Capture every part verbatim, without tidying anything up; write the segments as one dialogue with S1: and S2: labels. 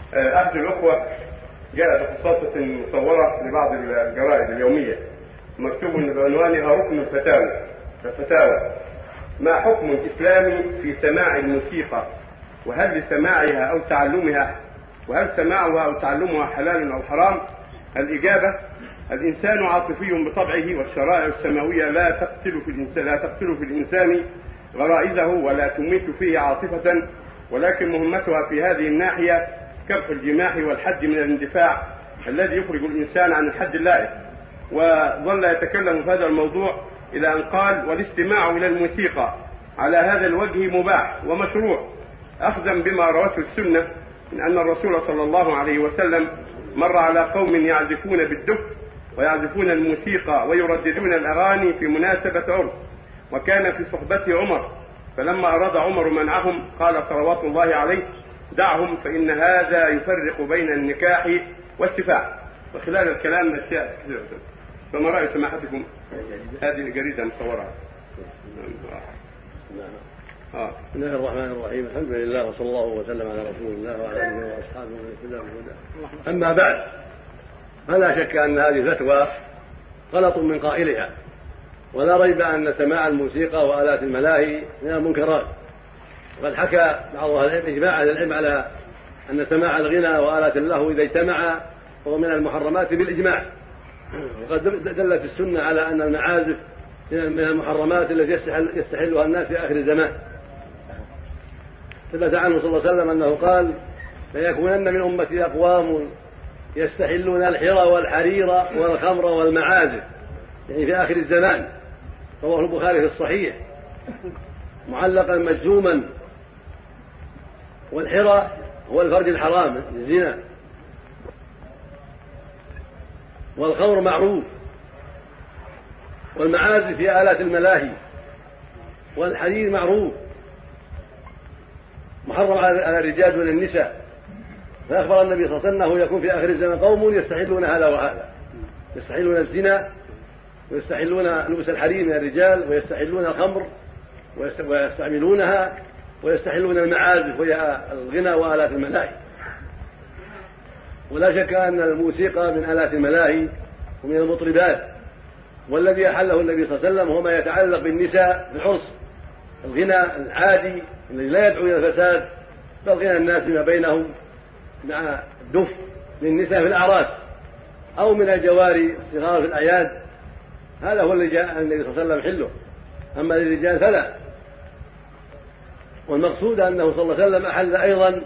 S1: أحد الأخوة جاء بقصاصة مصورة لبعض الجرائد اليومية مكتوب بعنوانها ركن الفتاوى الفتاوى ما حكم الإسلام في سماع الموسيقى؟ وهل لسماعها أو تعلمها وهل سماعها أو تعلمها حلال أو حرام؟ الإجابة: الإنسان عاطفي بطبعه، والشرائع السماوية لا تقتل في الإنسان لا تقتل في الإنسان غرائزه ولا تميت فيه عاطفة، ولكن مهمتها في هذه الناحية كبح الجماح والحد من الاندفاع الذي يخرج الإنسان عن الحد اللائق. وظل يتكلم في هذا الموضوع إلى أن قال: والاستماع إلى الموسيقى على هذا الوجه مباح ومشروع، أخذا بما روته السنة من أن الرسول صلى الله عليه وسلم مر على قوم يعزفون بالدف ويعزفون الموسيقى ويرددون الأغاني في مناسبة عرس، وكان في صحبته عمر، فلما أراد عمر منعهم قال صلوات الله عليه: دعهم فإن هذا يفرق بين النكاح والسفاح. وخلال الكلام أشياء كثيرة، فما رأي سماحتكم هذه الجريدة المصورة؟
S2: آه. بسم الله الرحمن الرحيم، الحمد لله وصلى الله وسلم على رسول الله وعلى اله واصحابه ومن اهتدى بهداه. اما بعد، فلا شك ان هذه الفتوى غلط من قائلها، ولا ريب ان سماع الموسيقى والات الملاهي من المنكرات. وقد حكى بعض اهل العلم اجماع اهل العلم على ان سماع الغنى والات اللهو اذا اجتمع هو من المحرمات بالاجماع. وقد دلت السنه على ان المعازف من المحرمات التي يستحلها الناس في اخر الزمان. ثبت عنه صلى الله عليه وسلم انه قال: ليكونن من امتي اقوام يستحلون الحرى والحرير والخمر والمعازف، يعني في اخر الزمان. رواه البخاري في الصحيح معلقا مجزوما. والحرى هو الفرج الحرام الزنا، والخمر معروف، والمعازف في آلات الملاهي، والحرير معروف محرم على الرجال دون النساء. فأخبر النبي صلى الله عليه وسلم أنه يكون في آخر الزمان قوم يستحلون هذا وهذا، يستحلون الزنا ويستحلون لبس الحرير من الرجال، ويستحلون الخمر ويستعملونها، ويستحلون المعازف وهي الغنى وآلات الملاهي. ولا شك أن الموسيقى من آلات الملاهي ومن المطربات، والذي أحله النبي صلى الله عليه وسلم هو ما يتعلق بالنساء بالعرس، الغنى العادي الذي لا يدعو إلى الفساد، بل غنى الناس ما بينهم مع الدف للنساء في الأعراس أو من الجواري الصغار في الأعياد، هذا هو الذي جاء النبي صلى الله عليه وسلم حله. أما للرجال فلا. والمقصود أنه صلى الله عليه وسلم أحل أيضا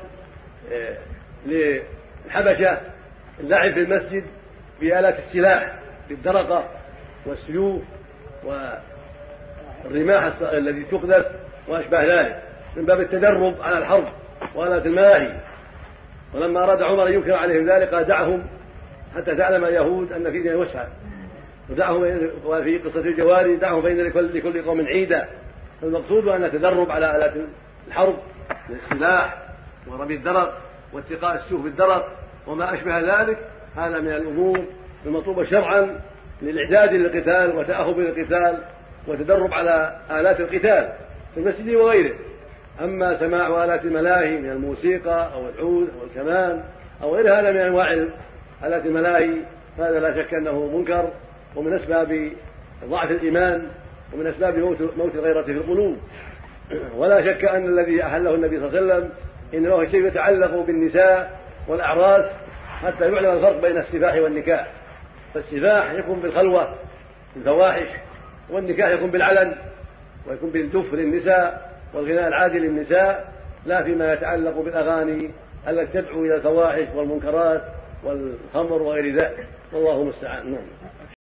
S2: للحبشة اللعب في المسجد بآلات السلاح، بالدرقة والسيوف والرماح التي تقذف وأشباه ذلك، من باب التدرب على الحرب وآلات الملاهي. ولما أراد عمر أن ينكر عليهم ذلك قال: دعهم حتى تعلم اليهود أن في دين وسعة، ودعهم. وفي قصة الجواري: دعهم بين لكل, لكل قوم عيدا. فالمقصود أن التدرب على آلات الحرب من السلاح ورمي الدرق واتقاء السيوف بالدرق وما أشبه ذلك، هذا من الأمور المطلوبة شرعا للإعداد للقتال وتأهب للقتال وتدرب على آلات القتال في المسجد وغيره. أما سماع آلات الملاهي من الموسيقى أو العود أو الكمان أو غير هذا من أنواع آلات الملاهي، هذا لا شك أنه منكر، ومن أسباب ضعف الإيمان، ومن أسباب موت الغيرة في القلوب. ولا شك أن الذي أحله النبي صلى الله عليه وسلم إنه شيء يتعلق بالنساء والأعراس، حتى يعلم الفرق بين السفاح والنكاح. فالسفاح يكون بالخلوة بالفواحش، والنكاح يكون بالعلن ويكون بالدف للنساء والغناء العادي للنساء، لا فيما يتعلق بالأغاني التي تدعو إلى الفواحش والمنكرات والخمر وغير ذلك. والله المستعان.